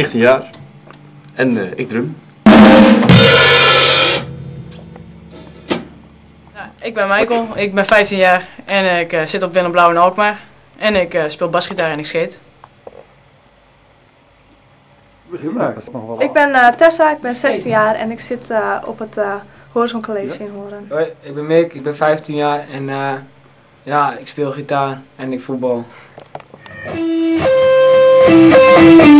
19 jaar en ik drum. Ik ben Michael, ik ben 15 jaar en ik zit op Willem Blauw in Alkmaar. En ik speel basgitaar en ik skate. Ik ben Tessa, ik ben 16 jaar en ik zit op het Horizon College in Horen. Hoi, ik ben Mick, ik ben 15 jaar en ja, ik speel gitaar en ik voetbal.